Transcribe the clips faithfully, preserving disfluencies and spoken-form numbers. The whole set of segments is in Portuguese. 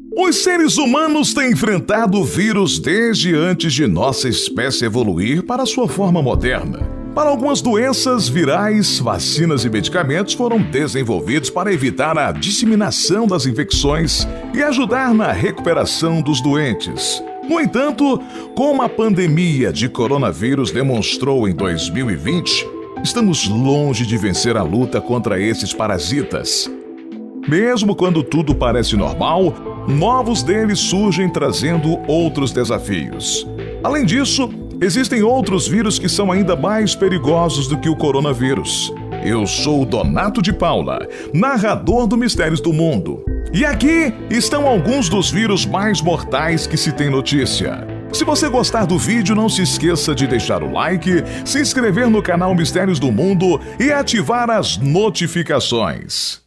Os seres humanos têm enfrentado o vírus desde antes de nossa espécie evoluir para sua forma moderna. Para algumas doenças virais, vacinas e medicamentos foram desenvolvidos para evitar a disseminação das infecções e ajudar na recuperação dos doentes. No entanto, como a pandemia de coronavírus demonstrou em dois mil e vinte, estamos longe de vencer a luta contra esses parasitas. Mesmo quando tudo parece normal, novos deles surgem trazendo outros desafios. Além disso, existem outros vírus que são ainda mais perigosos do que o coronavírus. Eu sou o Donato de Paula, narrador do Mistérios do Mundo. E aqui estão alguns dos vírus mais mortais que se tem notícia. Se você gostar do vídeo, não se esqueça de deixar o like, se inscrever no canal Mistérios do Mundo e ativar as notificações.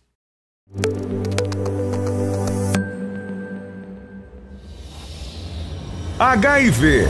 H I V.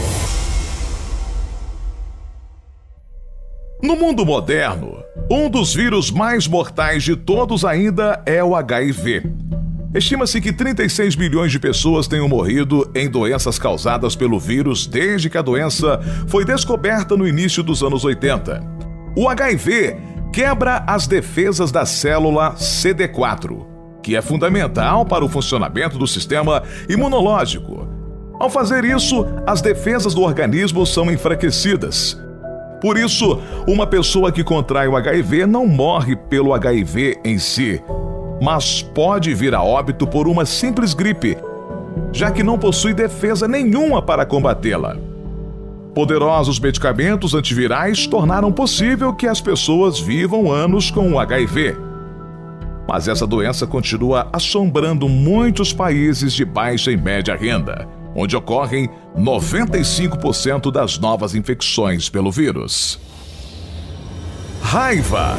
No mundo moderno, um dos vírus mais mortais de todos ainda é o H I V. Estima-se que trinta e seis milhões de pessoas tenham morrido em doenças causadas pelo vírus desde que a doença foi descoberta no início dos anos oitenta. O H I V quebra as defesas da célula C D quatro, que é fundamental para o funcionamento do sistema imunológico. Ao fazer isso, as defesas do organismo são enfraquecidas. Por isso, uma pessoa que contrai o H I V não morre pelo H I V em si, mas pode vir a óbito por uma simples gripe, já que não possui defesa nenhuma para combatê-la. Poderosos medicamentos antivirais tornaram possível que as pessoas vivam anos com o H I V. Mas essa doença continua assombrando muitos países de baixa e média renda, onde ocorrem noventa e cinco por cento das novas infecções pelo vírus. Raiva.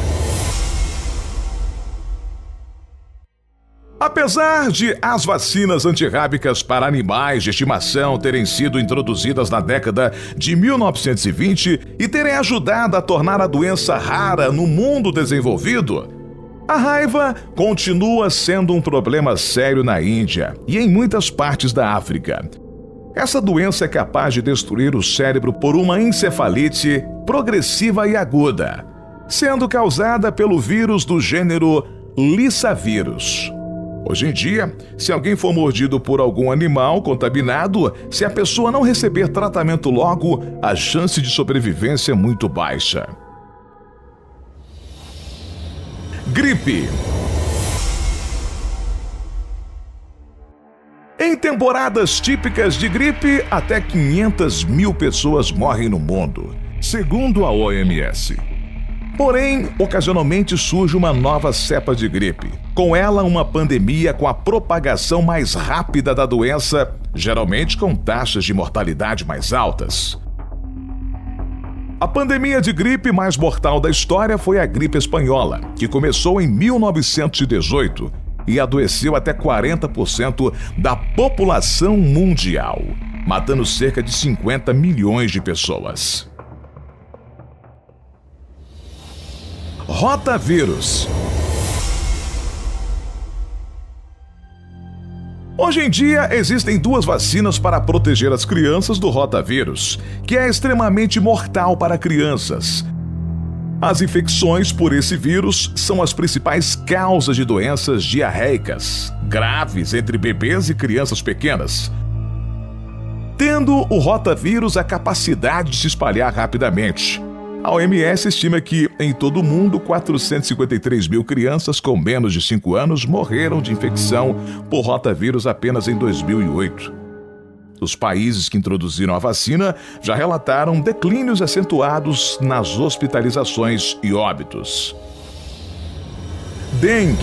Apesar de as vacinas antirrábicas para animais de estimação terem sido introduzidas na década de mil novecentos e vinte e terem ajudado a tornar a doença rara no mundo desenvolvido, a raiva continua sendo um problema sério na Índia e em muitas partes da África. Essa doença é capaz de destruir o cérebro por uma encefalite progressiva e aguda, sendo causada pelo vírus do gênero Lissavírus. Hoje em dia, se alguém for mordido por algum animal contaminado, se a pessoa não receber tratamento logo, a chance de sobrevivência é muito baixa. Gripe. Em temporadas típicas de gripe, até quinhentas mil pessoas morrem no mundo, segundo a O M S. Porém, ocasionalmente surge uma nova cepa de gripe. Com ela, uma pandemia com a propagação mais rápida da doença, geralmente com taxas de mortalidade mais altas. A pandemia de gripe mais mortal da história foi a gripe espanhola, que começou em mil novecentos e dezoito e adoeceu até quarenta por cento da população mundial, matando cerca de cinquenta milhões de pessoas. Rotavírus. Hoje em dia, existem duas vacinas para proteger as crianças do rotavírus, que é extremamente mortal para crianças. As infecções por esse vírus são as principais causas de doenças diarreicas graves entre bebês e crianças pequenas, tendo o rotavírus a capacidade de se espalhar rapidamente. A O M S estima que, em todo o mundo, quatrocentos e cinquenta e três mil crianças com menos de cinco anos morreram de infecção por rotavírus apenas em dois mil e oito. Os países que introduziram a vacina já relataram declínios acentuados nas hospitalizações e óbitos. Dengue.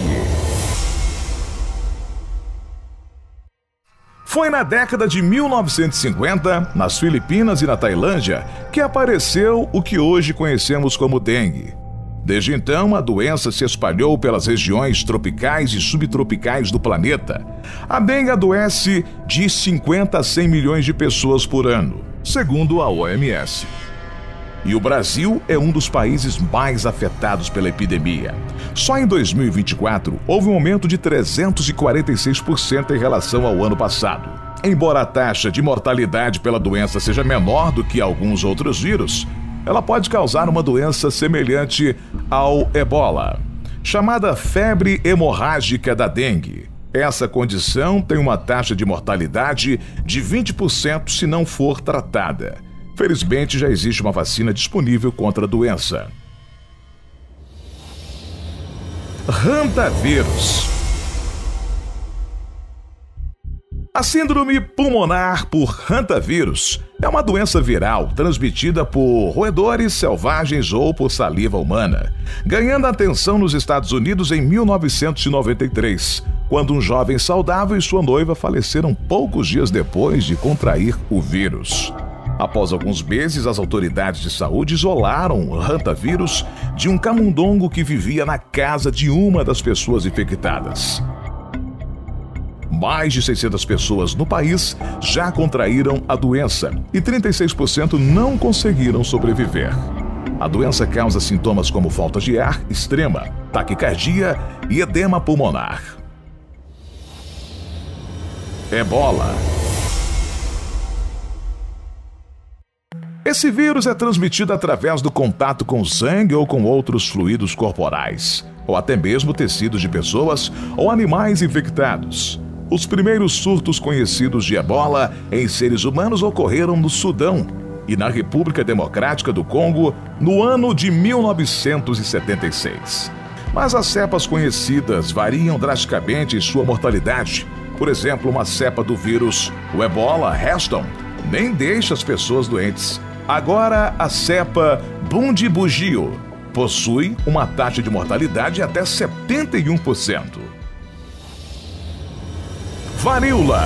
Foi na década de mil novecentos e cinquenta, nas Filipinas e na Tailândia, que apareceu o que hoje conhecemos como dengue. Desde então, a doença se espalhou pelas regiões tropicais e subtropicais do planeta. A dengue adoece de cinquenta a cem milhões de pessoas por ano, segundo a O M S. E o Brasil é um dos países mais afetados pela epidemia. Só em dois mil e vinte e quatro houve um aumento de trezentos e quarenta e seis por cento em relação ao ano passado. Embora a taxa de mortalidade pela doença seja menor do que alguns outros vírus, ela pode causar uma doença semelhante ao ebola, chamada febre hemorrágica da dengue. Essa condição tem uma taxa de mortalidade de vinte por cento se não for tratada. Felizmente, já existe uma vacina disponível contra a doença. Hantavírus. A síndrome pulmonar por hantavírus é uma doença viral transmitida por roedores selvagens ou por saliva humana, ganhando atenção nos Estados Unidos em mil novecentos e noventa e três, quando um jovem saudável e sua noiva faleceram poucos dias depois de contrair o vírus. Após alguns meses, as autoridades de saúde isolaram o hantavírus de um camundongo que vivia na casa de uma das pessoas infectadas. Mais de seiscentas pessoas no país já contraíram a doença e trinta e seis por cento não conseguiram sobreviver. A doença causa sintomas como falta de ar extrema, taquicardia e edema pulmonar. Ebola. Esse vírus é transmitido através do contato com sangue ou com outros fluidos corporais, ou até mesmo tecidos de pessoas ou animais infectados. Os primeiros surtos conhecidos de ebola em seres humanos ocorreram no Sudão e na República Democrática do Congo no ano de mil novecentos e setenta e seis. Mas as cepas conhecidas variam drasticamente em sua mortalidade. Por exemplo, uma cepa do vírus, o ebola Reston, nem deixa as pessoas doentes. Agora, a cepa Bundibugyo possui uma taxa de mortalidade de até setenta e um por cento. Varíola.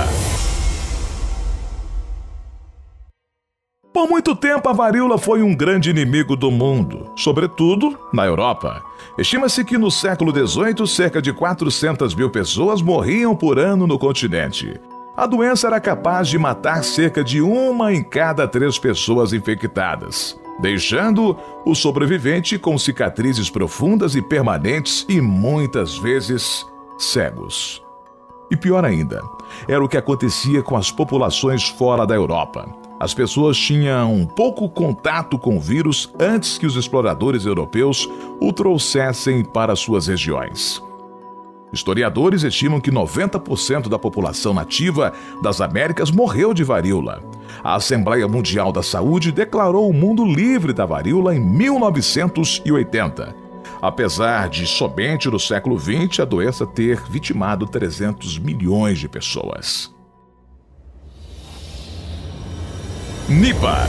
Por muito tempo, a varíola foi um grande inimigo do mundo, sobretudo na Europa. Estima-se que no século dezoito, cerca de quatrocentas mil pessoas morriam por ano no continente. A doença era capaz de matar cerca de uma em cada três pessoas infectadas, deixando o sobrevivente com cicatrizes profundas e permanentes e muitas vezes cegos. E pior ainda, era o que acontecia com as populações fora da Europa. As pessoas tinham pouco contato com o vírus antes que os exploradores europeus o trouxessem para suas regiões. Historiadores estimam que noventa por cento da população nativa das Américas morreu de varíola. A Assembleia Mundial da Saúde declarou o mundo livre da varíola em mil novecentos e oitenta. Apesar de somente no século vinte a doença ter vitimado trezentos milhões de pessoas. Nipah.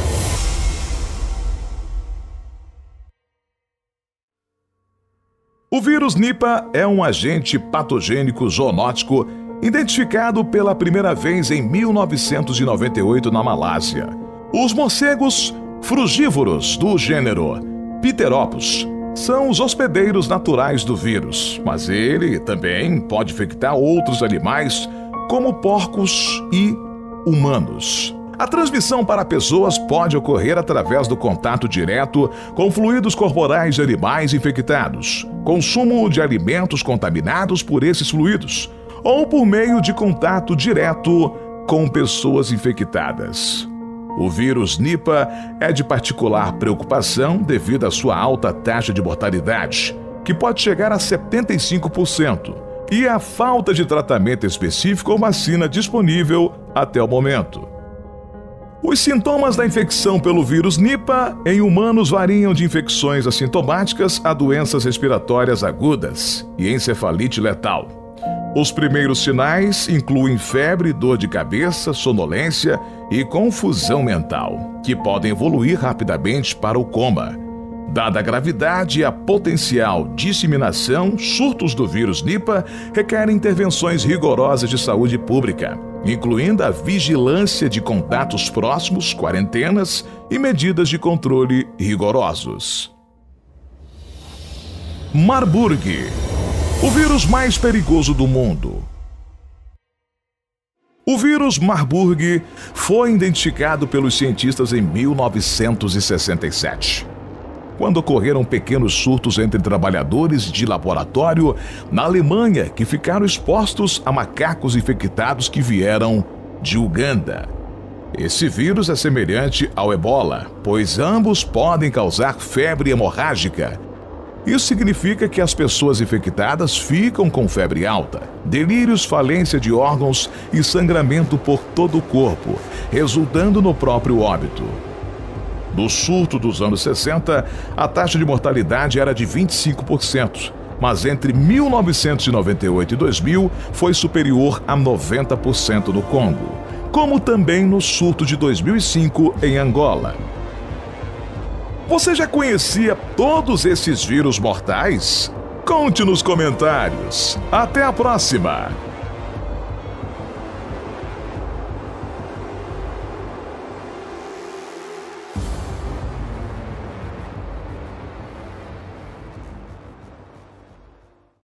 O vírus Nipah é um agente patogênico zoonótico identificado pela primeira vez em mil novecentos e noventa e oito na Malásia. Os morcegos frugívoros do gênero Pteropus são os hospedeiros naturais do vírus, mas ele também pode infectar outros animais, como porcos e humanos. A transmissão para pessoas pode ocorrer através do contato direto com fluidos corporais de animais infectados, consumo de alimentos contaminados por esses fluidos, ou por meio de contato direto com pessoas infectadas. O vírus Nipah é de particular preocupação devido à sua alta taxa de mortalidade, que pode chegar a setenta e cinco por cento, e à falta de tratamento específico ou vacina disponível até o momento. Os sintomas da infecção pelo vírus Nipah em humanos variam de infecções assintomáticas a doenças respiratórias agudas e encefalite letal. Os primeiros sinais incluem febre, dor de cabeça, sonolência e confusão mental, que podem evoluir rapidamente para o coma. Dada a gravidade e a potencial disseminação, surtos do vírus Nipah requerem intervenções rigorosas de saúde pública, incluindo a vigilância de contatos próximos, quarentenas e medidas de controle rigorosos. Marburg, o vírus mais perigoso do mundo. O vírus Marburg foi identificado pelos cientistas em mil novecentos e sessenta e sete, quando ocorreram pequenos surtos entre trabalhadores de laboratório na Alemanha que ficaram expostos a macacos infectados que vieram de Uganda. Esse vírus é semelhante ao Ebola, pois ambos podem causar febre hemorrágica. Isso significa que as pessoas infectadas ficam com febre alta, delírios, falência de órgãos e sangramento por todo o corpo, resultando no próprio óbito. No surto dos anos sessenta, a taxa de mortalidade era de vinte e cinco por cento, mas entre mil novecentos e noventa e oito e dois mil foi superior a noventa por cento no Congo, como também no surto de dois mil e cinco em Angola. Você já conhecia todos esses vírus mortais? Conte nos comentários. Até a próxima!